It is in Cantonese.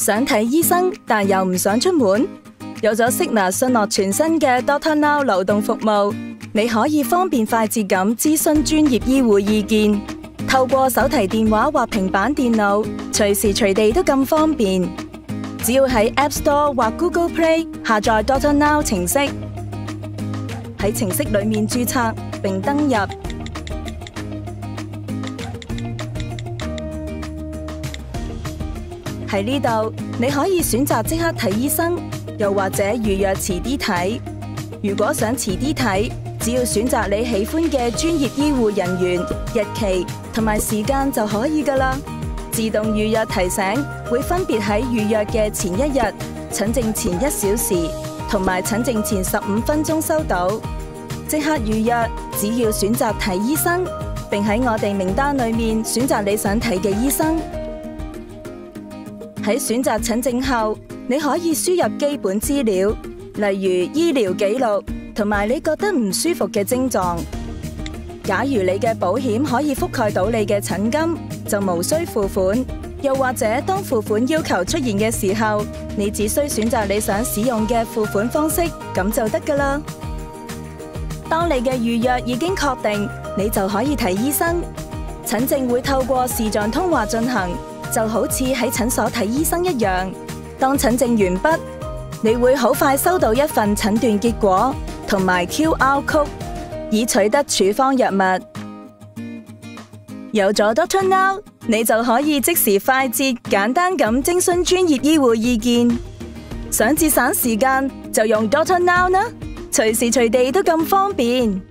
想睇醫生，但又唔想出門？有咗 Cigna 信諾全新嘅 Doctor Now 流動服務，你可以方便快捷咁諮詢專業醫護意見，透過手提電話或平板電腦，隨時隨地都咁方便。只要喺 App Store 或 Google Play 下載 Doctor Now 程式，喺程式裏面註冊並登入。喺呢度，你可以選擇即刻睇醫生，又或者預約遲啲睇。如果想遲啲睇，只要選擇你喜歡嘅專業醫護人員、日期同埋時間就可以㗎喇。自動預約提醒會分別喺預約嘅前一日、診症前1小時同埋診症前15分鐘收到。即刻預約，只要選擇睇醫生，並喺我哋名單裏面選擇你想睇嘅醫生。喺選擇診症後，你可以輸入基本資料，例如醫療記錄同埋你覺得唔舒服嘅症狀。假如你嘅保險可以覆蓋到你嘅診金，就無需付款。又或者當付款要求出現嘅時候，你只需選擇你想使用嘅付款方式，咁就得㗎喇。當你嘅預約已經確定，你就可以睇醫生。診症會透過視像通話進行，就好似喺診所睇醫生一樣。當診症完畢，你會好快收到一份診斷結果同埋 QR code， 以取得處方藥物。有咗 Doctor Now， 你就可以即時快捷簡單咁徵詢專業醫護意見。想節省時間，就用 Doctor Now 啦，隨時隨地都咁方便。